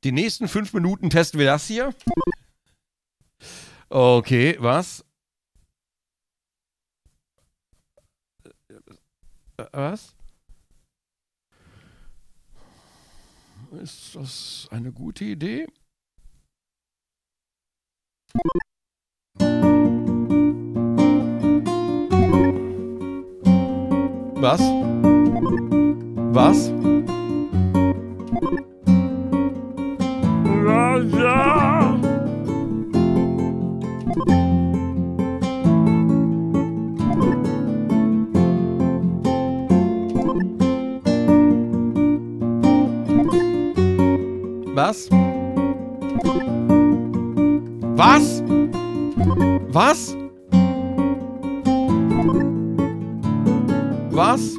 Die nächsten 5 Minuten testen wir das hier. Okay, was? Was? Ist das eine gute Idee? Was? Was? Ja. Was? Was? Was? Was?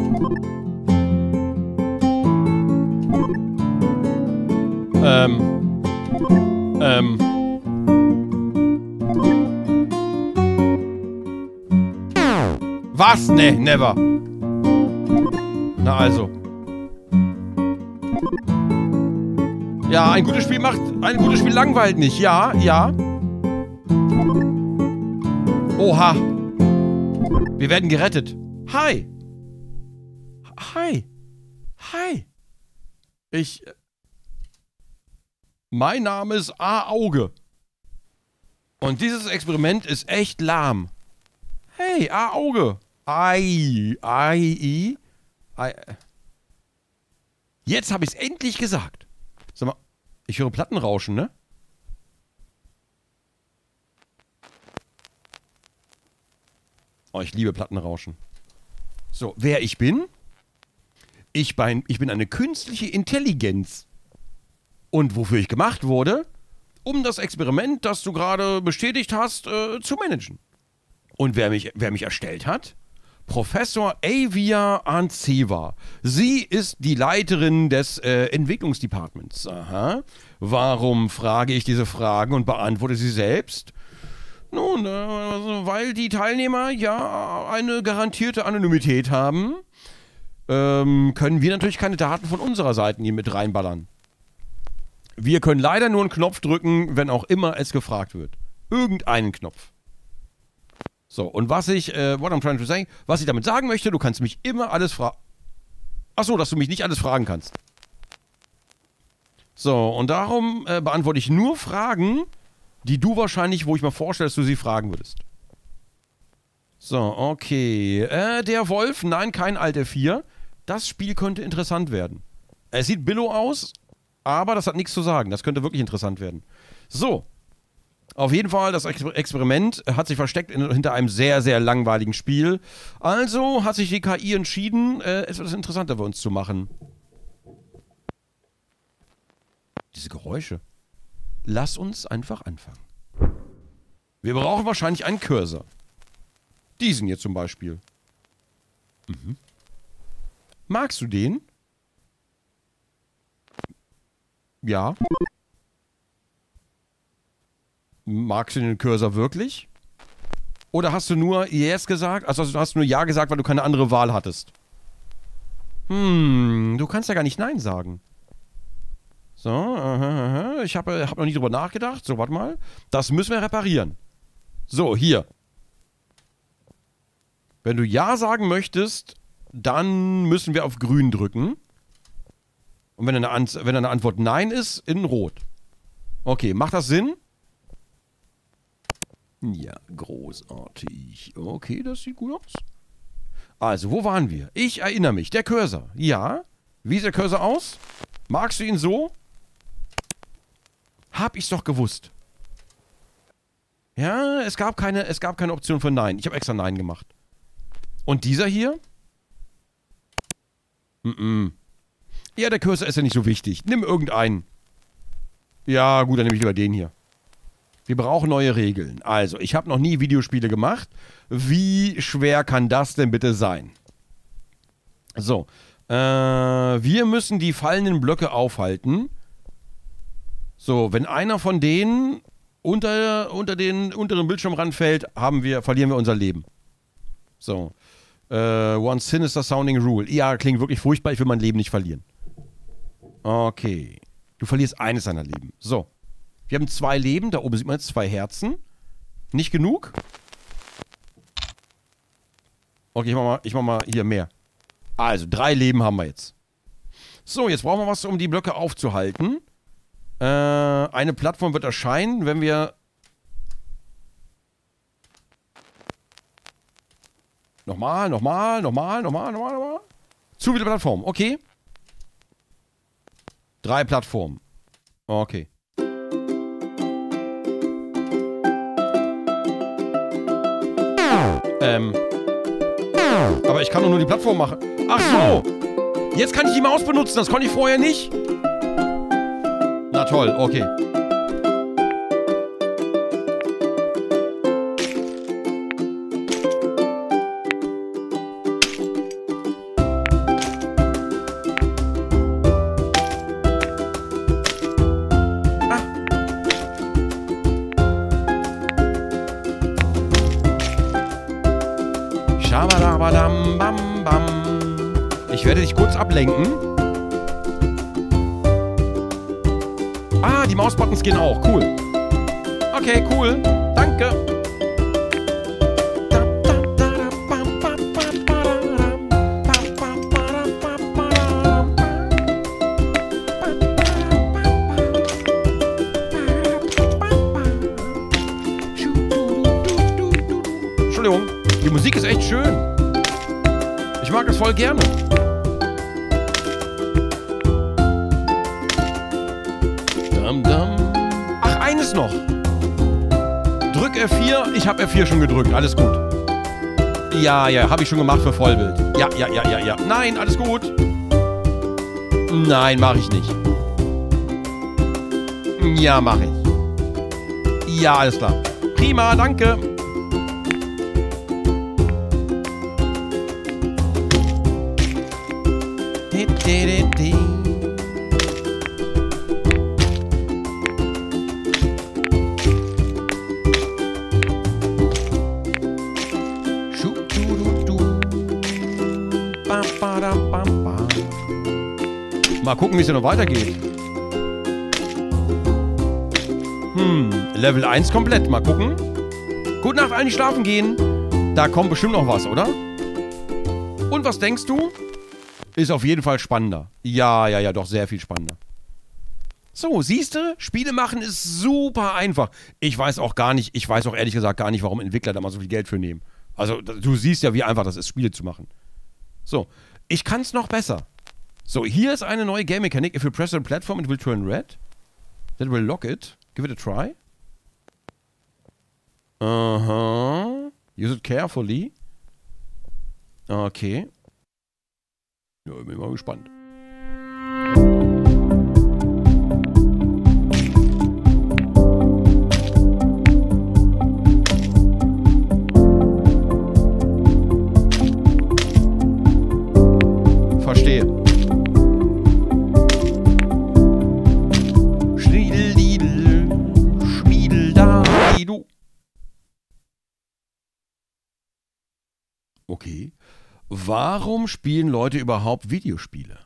Was? Ne, never. Na also. Ja, ein gutes Spiel langweilt nicht. Ja, ja. Oha. Wir werden gerettet. Hi. Hi. Hi. Mein Name ist A-Auge. Und dieses Experiment ist echt lahm. Hey, A-Auge. Jetzt habe ich es endlich gesagt. Sag mal, ich höre Plattenrauschen, ne? Oh, ich liebe Plattenrauschen. So, wer ich bin? Ich bin eine künstliche Intelligenz. Und wofür ich gemacht wurde? Um das Experiment, das du gerade bestätigt hast, zu managen. Und wer mich erstellt hat? Professor Avia Anceva. Sie ist die Leiterin des Entwicklungsdepartments. Aha. Warum frage ich diese Fragen und beantworte sie selbst? Nun, weil die Teilnehmer ja eine garantierte Anonymität haben, können wir natürlich keine Daten von unserer Seite hier mit reinballern. Wir können leider nur einen Knopf drücken, wenn auch immer es gefragt wird. Irgendeinen Knopf. So, und what I'm trying to say, was ich damit sagen möchte, du kannst mich immer alles fragen. Achso, dass du mich nicht alles fragen kannst. So, und darum beantworte ich nur Fragen, die du wahrscheinlich, wo ich mir vorstelle, dass du sie fragen würdest. So, okay. Der Wolf, nein, kein Alt F4. Das Spiel könnte interessant werden. Es sieht billow aus, aber das hat nichts zu sagen. Das könnte wirklich interessant werden. So. Auf jeden Fall, das Experiment hat sich versteckt hinter einem sehr, sehr langweiligen Spiel. Also hat sich die KI entschieden, etwas interessanter für uns zu machen. Diese Geräusche. Lass uns einfach anfangen. Wir brauchen wahrscheinlich einen Cursor. Diesen hier zum Beispiel. Mhm. Magst du den? Ja. Magst du den Cursor wirklich? Oder hast du nur Yes gesagt? Also hast du nur Ja gesagt, weil du keine andere Wahl hattest? Du kannst ja gar nicht Nein sagen. So, ich hab noch nie drüber nachgedacht. So, warte mal. Das müssen wir reparieren. So, hier. Wenn du Ja sagen möchtest, dann müssen wir auf Grün drücken. Und wenn eine Antwort Nein ist, in Rot. Okay, macht das Sinn? Ja, großartig. Okay, das sieht gut aus. Also, wo waren wir? Ich erinnere mich. Der Cursor. Ja. Wie sieht der Cursor aus? Magst du ihn so? Hab ich's doch gewusst. Ja, es gab keine Option für Nein. Ich habe extra Nein gemacht. Und dieser hier? Ja, der Cursor ist ja nicht so wichtig. Nimm irgendeinen. Ja, gut, dann nehme ich lieber den hier. Wir brauchen neue Regeln. Also, ich habe noch nie Videospiele gemacht. Wie schwer kann das denn bitte sein? So. Wir müssen die fallenden Blöcke aufhalten. So, wenn einer von denen unter den unteren Bildschirmrand fällt, verlieren wir unser Leben. So. One sinister sounding rule. Ja, klingt wirklich furchtbar. Ich will mein Leben nicht verlieren. Okay. Du verlierst eines deiner Leben. So. Wir haben 2 Leben. Da oben sieht man jetzt 2 Herzen. Nicht genug? Okay, ich mach mal hier mehr. Also, 3 Leben haben wir jetzt. So, jetzt brauchen wir was, um die Blöcke aufzuhalten. Eine Plattform wird erscheinen, wenn wir... Nochmal. Zu viele Plattformen, okay. 3 Plattformen. Okay. Aber ich kann doch nur die Plattform machen. Ach so. Jetzt kann ich die Maus benutzen. Das konnte ich vorher nicht. Na toll, okay. Ich werde dich kurz ablenken. Ah, die Mausbuttons gehen auch. Cool. Okay, cool. Danke. Entschuldigung. Die Musik ist echt schön. Ich mag das voll gerne. Ach, eines noch. Drück F4. Ich habe F4 schon gedrückt. Alles gut. Ja, habe ich schon gemacht für Vollbild. Ja. Nein, alles gut. Nein, mache ich nicht. Ja, mache ich. Ja, alles klar. Prima, danke. Mal gucken, wie es hier noch weitergeht. Level 1 komplett. Mal gucken. Gute Nacht, allen, die schlafen gehen. Da kommt bestimmt noch was, oder? Und was denkst du? Ist auf jeden Fall spannender. Ja, doch sehr viel spannender. So, siehst du? Spiele machen ist super einfach. Ich weiß auch ehrlich gesagt gar nicht, warum Entwickler da mal so viel Geld für nehmen. Also, du siehst ja, wie einfach das ist, Spiele zu machen. So, ich kann es noch besser. So, hier ist eine neue Game Mechanik. If you press the platform, it will turn red. That will lock it. Give it a try. Use it carefully. Okay. Ja, bin mal gespannt. Verstehe. Schniedel, Schmiedel, da, du. Okay. Warum spielen Leute überhaupt Videospiele?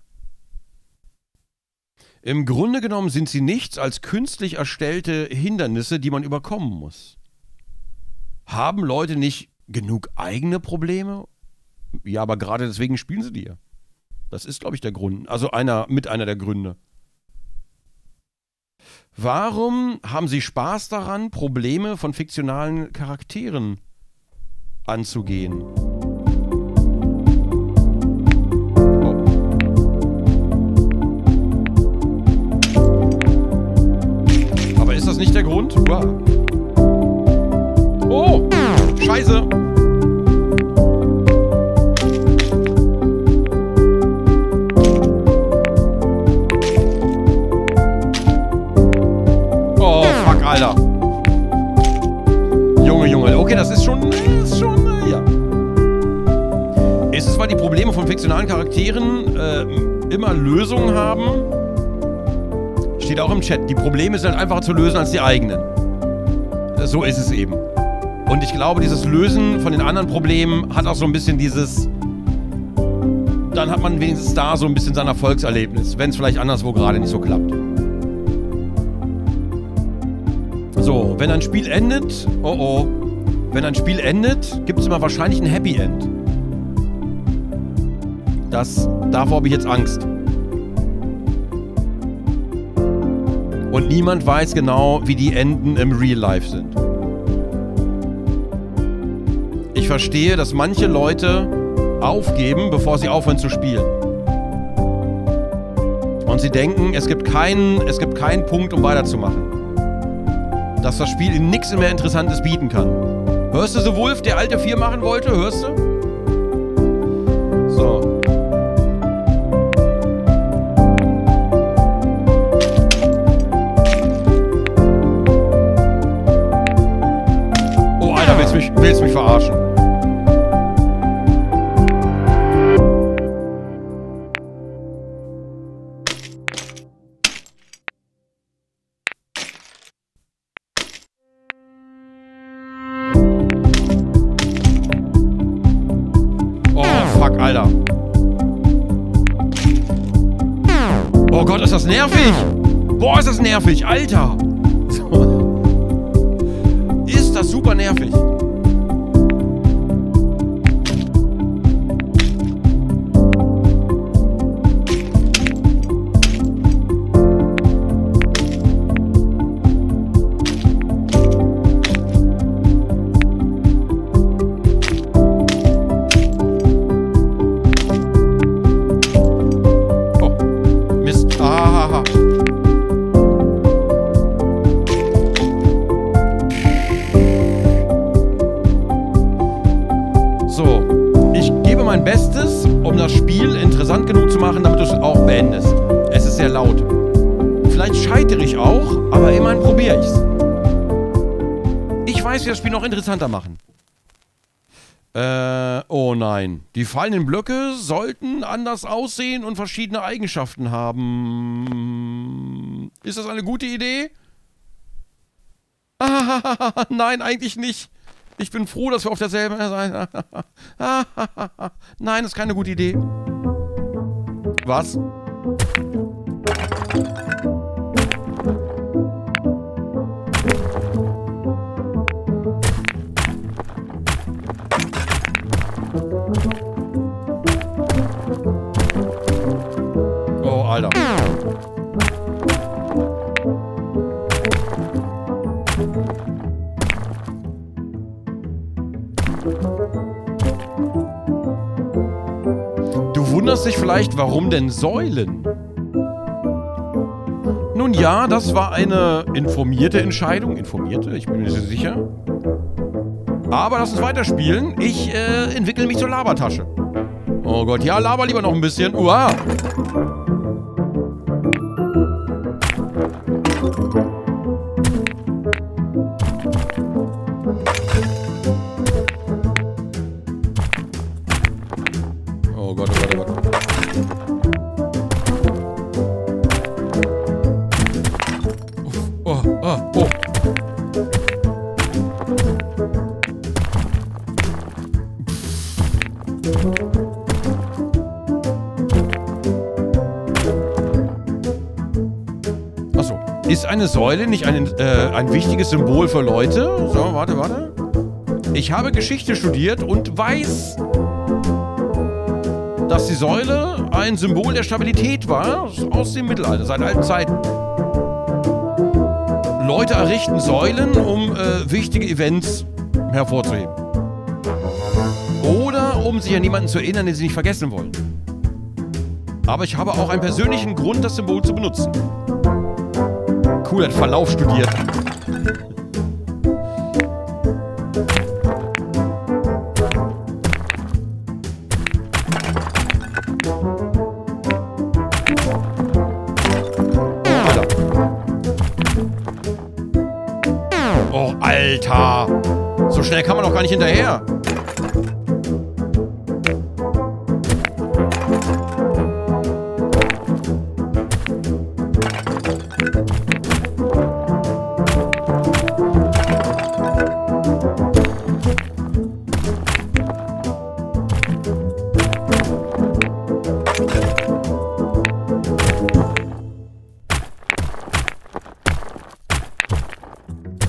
Im Grunde genommen sind sie nichts als künstlich erstellte Hindernisse, die man überkommen muss. Haben Leute nicht genug eigene Probleme? Ja, aber gerade deswegen spielen sie die ja. Das ist, glaube ich, der Grund. Also einer der Gründe. Warum haben sie Spaß daran, Probleme von fiktionalen Charakteren anzugehen? Ist das nicht der Grund? Wow. Oh! Scheiße! Oh, fuck, Alter. Junge. Okay, das ist schon, ja. Ist es, weil die Probleme von fiktionalen Charakteren immer Lösungen haben? Steht auch im Chat. Die Probleme sind halt einfacher zu lösen als die eigenen. So ist es eben. Und ich glaube, dieses Lösen von den anderen Problemen hat auch so ein bisschen dieses... Dann hat man wenigstens da so ein bisschen sein Erfolgserlebnis, wenn es vielleicht anderswo gerade nicht so klappt. So, wenn ein Spiel endet... Oh oh. Wenn ein Spiel endet, gibt es immer wahrscheinlich ein Happy End. Davor habe ich jetzt Angst. Und niemand weiß genau, wie die Enden im Real Life sind. Ich verstehe, dass manche Leute aufgeben, bevor sie aufhören zu spielen. Und sie denken, es gibt keinen Punkt, um weiterzumachen. Dass das Spiel ihnen nichts mehr Interessantes bieten kann. Hörst du The Wolf, der alte 4 machen wollte? Hörst du? So. Oh, Alter, willst du mich verarschen? Alter. Oh Gott, ist das nervig. Boah, ist das nervig, Alter. Ist das super nervig. Bestes, um das Spiel interessant genug zu machen, damit du es auch beendest. Es ist sehr laut. Vielleicht scheitere ich auch, aber immerhin probiere ich's. Ich weiß, wie das Spiel noch interessanter machen. Oh nein. Die fallenden Blöcke sollten anders aussehen und verschiedene Eigenschaften haben. Ist das eine gute Idee? Nein, eigentlich nicht. Ich bin froh, dass wir auf derselben Seite... Nein, das ist keine gute Idee. Was? Oh, Alter. Du wunderst dich vielleicht, warum denn Säulen? Nun ja, das war eine informierte Entscheidung. Informierte? Ich bin mir nicht so sicher. Aber lass uns weiterspielen. Ich entwickle mich zur Labertasche. Oh Gott, ja, laber lieber noch ein bisschen. Uah! Oh Gott, oh Gott, oh Gott. Oh, oh, oh. Achso. Ist eine Säule nicht ein wichtiges Symbol für Leute? So, warte, warte. Ich habe Geschichte studiert und weiß, dass die Säule ein Symbol der Stabilität war, aus dem Mittelalter, seit alten Zeiten. Leute errichten Säulen, um wichtige Events hervorzuheben. Oder um sich an jemanden zu erinnern, den sie nicht vergessen wollen. Aber ich habe auch einen persönlichen Grund, das Symbol zu benutzen. Cool, hat Verlauf studiert. Oh, Alter! So schnell kann man doch gar nicht hinterher.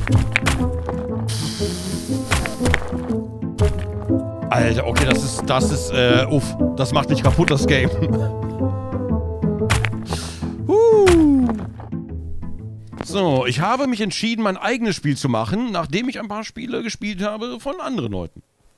Alter, okay, uff, das macht nicht kaputt, das Game. So, ich habe mich entschieden, mein eigenes Spiel zu machen, nachdem ich ein paar Spiele gespielt habe von anderen Leuten.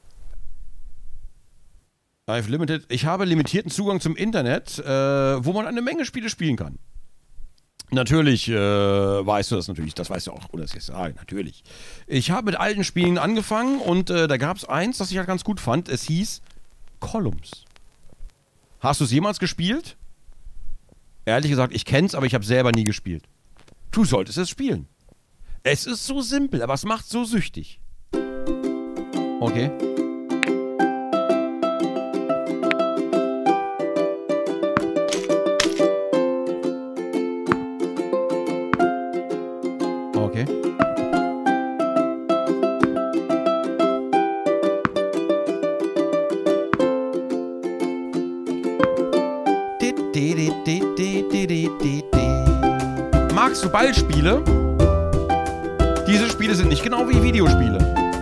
Ich habe limitierten Zugang zum Internet, wo man eine Menge Spiele spielen kann. Natürlich weißt du das natürlich, das weißt du auch, oder das jetzt sagen, natürlich. Ich habe mit alten Spielen angefangen und da gab es eins, das ich halt ganz gut fand. Es hieß Columns. Hast du es jemals gespielt? Ehrlich gesagt, ich kenn's, aber ich habe selber nie gespielt. Du solltest es spielen. Es ist so simpel, aber es macht so süchtig. Okay. Okay. Magst du Ballspiele? Diese Spiele sind nicht genau wie Videospiele.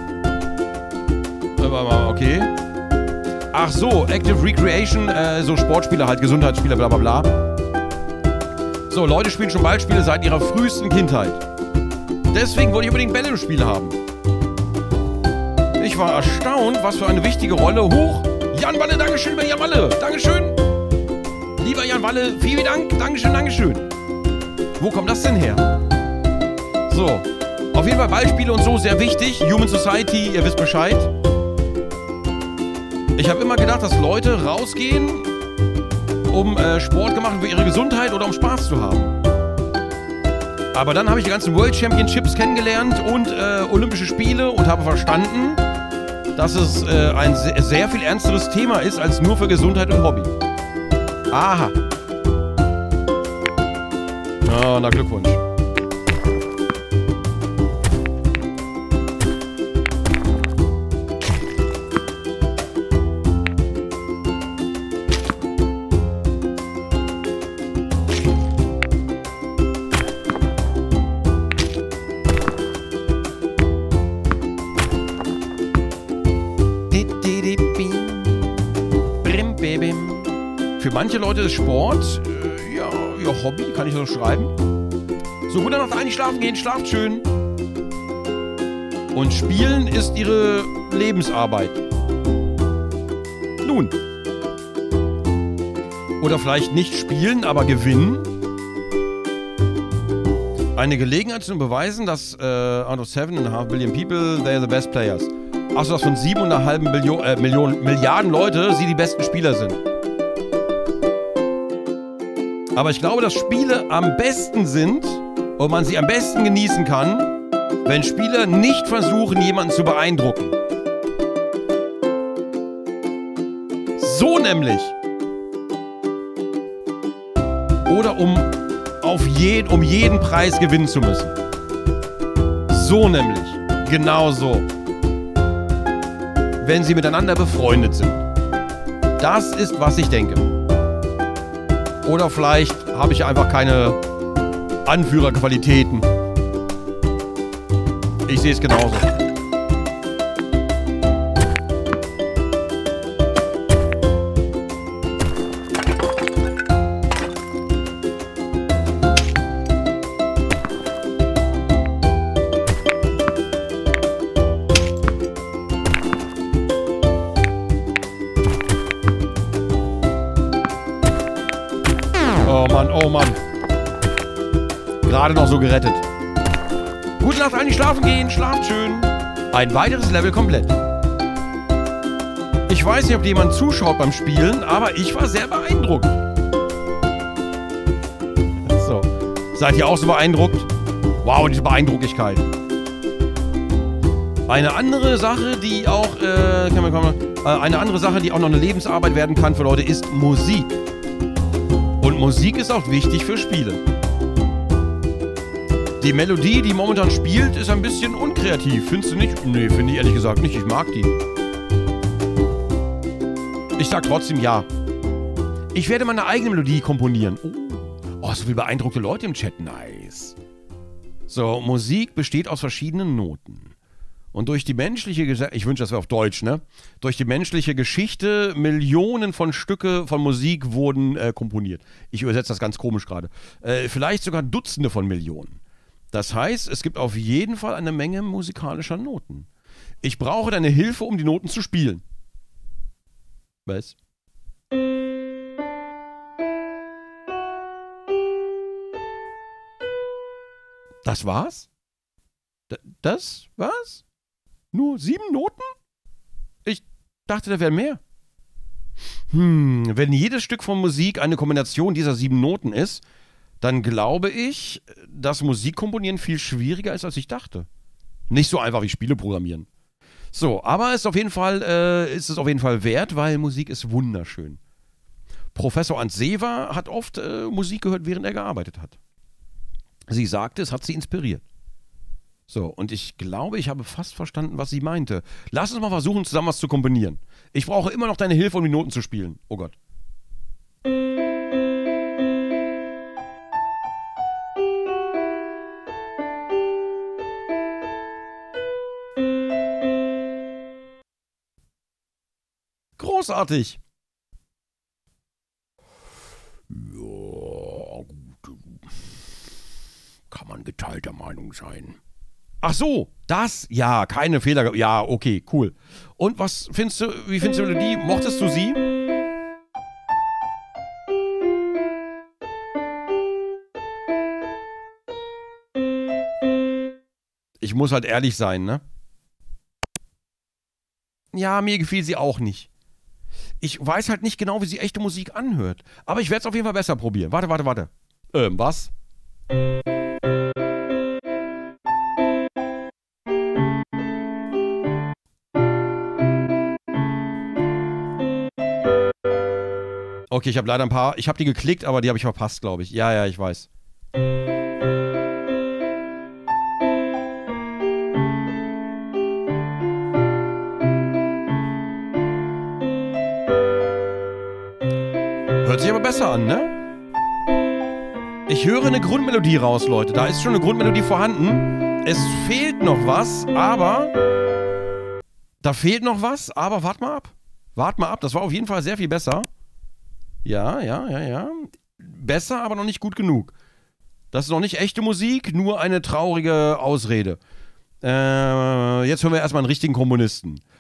Okay. Ach so, Active Recreation, so Sportspiele halt, Gesundheitsspiele, bla bla bla. So, Leute spielen schon Ballspiele seit ihrer frühesten Kindheit. Deswegen wollte ich unbedingt Bälle im Spiel haben. Ich war erstaunt, was für eine wichtige Rolle. Hoch! Jan Walle, Dankeschön, lieber Jan Walle. Dankeschön. Lieber Jan Walle, vielen Dank. Dankeschön, Dankeschön. Wo kommt das denn her? So. Auf jeden Fall Ballspiele und so, sehr wichtig. Human Society, ihr wisst Bescheid. Ich habe immer gedacht, dass Leute rausgehen, um Sport gemacht für ihre Gesundheit oder um Spaß zu haben. Aber dann habe ich die ganzen World Championships kennengelernt und Olympische Spiele und habe verstanden, dass es ein sehr viel ernsteres Thema ist als nur für Gesundheit und Hobby. Aha. Oh, na Glückwunsch. Für manche Leute ist Sport, ja, ihr Hobby, kann ich so schreiben. So, gute Nacht, eigentlich schlafen gehen, schlaft schön. Und Spielen ist ihre Lebensarbeit. Nun. Oder vielleicht nicht spielen, aber gewinnen. Eine Gelegenheit zu beweisen, dass out of 7,5 billion people, they're the best players. Achso, dass von 7,5 Milliarden Leute sie die besten Spieler sind. Aber ich glaube, dass Spiele am besten sind und man sie am besten genießen kann, wenn Spieler nicht versuchen, jemanden zu beeindrucken. So nämlich. Oder um jeden Preis gewinnen zu müssen. So nämlich. Genau so. Wenn sie miteinander befreundet sind. Das ist, was ich denke. Oder vielleicht habe ich einfach keine Anführerqualitäten. Ich sehe es genauso. Oh Mann. Gerade noch so gerettet. Gute Nacht, eigentlich schlafen gehen. Schlaft schön. Ein weiteres Level komplett. Ich weiß nicht, ob jemand zuschaut beim Spielen, aber ich war sehr beeindruckt. So. Seid ihr auch so beeindruckt? Wow, diese Beeindrucklichkeit. Eine andere Sache, die auch, eine andere Sache, die auch noch eine Lebensarbeit werden kann für Leute, ist Musik. Und Musik ist auch wichtig für Spiele. Die Melodie, die momentan spielt, ist ein bisschen unkreativ. Findest du nicht? Nee, finde ich ehrlich gesagt nicht. Ich mag die. Ich sag trotzdem ja. Ich werde meine eigene Melodie komponieren. Oh, so viele beeindruckte Leute im Chat. Nice. So, Musik besteht aus verschiedenen Noten. Und durch die menschliche Geschichte, ich wünsche, das wäre auf Deutsch, ne? Durch die menschliche Geschichte, Millionen von Stücke von Musik wurden komponiert. Ich übersetze das ganz komisch gerade. Vielleicht sogar Dutzende von Millionen. Das heißt, es gibt auf jeden Fall eine Menge musikalischer Noten. Ich brauche deine Hilfe, um die Noten zu spielen. Was? Das war's? Das war's? Nur 7 Noten? Ich dachte, da wären mehr. Wenn jedes Stück von Musik eine Kombination dieser 7 Noten ist, dann glaube ich, dass Musikkomponieren viel schwieriger ist, als ich dachte. Nicht so einfach wie Spiele programmieren. So, aber ist es auf jeden Fall wert, weil Musik ist wunderschön. Professor Antseva hat oft Musik gehört, während er gearbeitet hat. Sie sagte, es hat sie inspiriert. So, und ich glaube, ich habe fast verstanden, was sie meinte. Lass uns mal versuchen, zusammen was zu komponieren. Ich brauche immer noch deine Hilfe, um die Noten zu spielen. Oh Gott. Großartig. Ja, gut. Kann man geteilter Meinung sein. Ach so, das? Ja, keine Fehler. Ja, okay, cool. Und was findest du, wie findest du die? Mochtest du sie? Ich muss halt ehrlich sein, ne? Ja, mir gefiel sie auch nicht. Ich weiß halt nicht genau, wie sie echte Musik anhört. Aber ich werde es auf jeden Fall besser probieren. Warte. Was? Okay, ich habe leider ein paar. Ich habe die geklickt, aber die habe ich verpasst, glaube ich. Ja, ich weiß. Hört sich aber besser an, ne? Ich höre eine Grundmelodie raus, Leute. Da ist schon eine Grundmelodie vorhanden. Es fehlt noch was, aber... Da fehlt noch was, aber wart mal ab. Wart mal ab, das war auf jeden Fall sehr viel besser. Ja. Besser, aber noch nicht gut genug. Das ist noch nicht echte Musik, nur eine traurige Ausrede. Jetzt hören wir erstmal einen richtigen Komponisten.